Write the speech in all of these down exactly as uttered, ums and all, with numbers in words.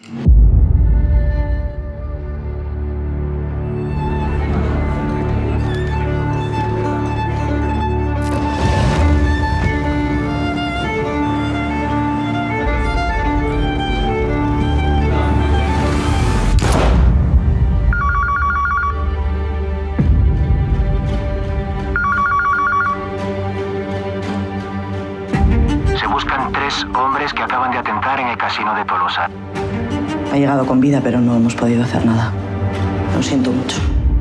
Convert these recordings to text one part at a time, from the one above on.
Buscan tres hombres que acaban de atentar en el casino de Tolosa. Ha llegado con vida, pero no hemos podido hacer nada. Lo siento mucho.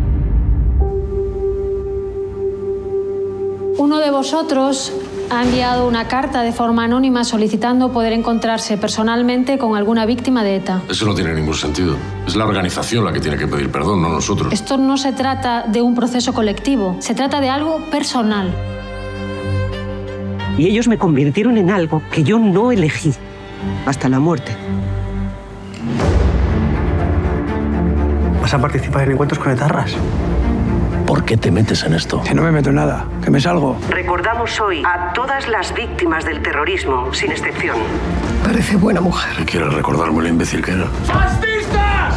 Uno de vosotros ha enviado una carta de forma anónima solicitando poder encontrarse personalmente con alguna víctima de ETA. Eso no tiene ningún sentido. Es la organización la que tiene que pedir perdón, no nosotros. Esto no se trata de un proceso colectivo, se trata de algo personal. Y ellos me convirtieron en algo que yo no elegí, hasta la muerte. ¿Vas a participar en encuentros con etarras? ¿Por qué te metes en esto? Que no me meto en nada, que me salgo. Recordamos hoy a todas las víctimas del terrorismo, sin excepción. Parece buena mujer. ¿Qué quieres recordarme lo imbécil que era? ¡Fascistas!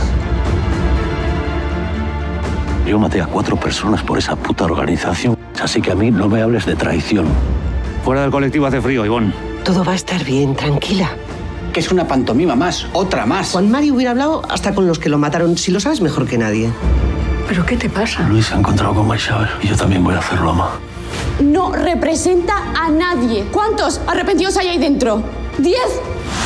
Yo maté a cuatro personas por esa puta organización, así que a mí no me hables de traición. Fuera del colectivo hace frío, Ivonne. Todo va a estar bien, tranquila. Que es una pantomima más, otra más. Juan Mari hubiera hablado hasta con los que lo mataron, si lo sabes mejor que nadie. ¿Pero qué te pasa? Luis se ha encontrado con Maixabel y yo también voy a hacerlo, ama. No representa a nadie. ¿Cuántos arrepentidos hay ahí dentro? ¿Diez?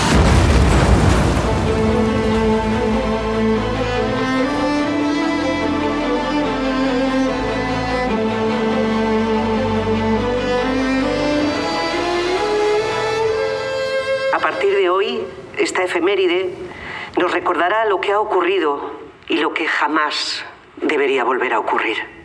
A partir de hoy, esta efeméride nos recordará lo que ha ocurrido y lo que jamás debería volver a ocurrir.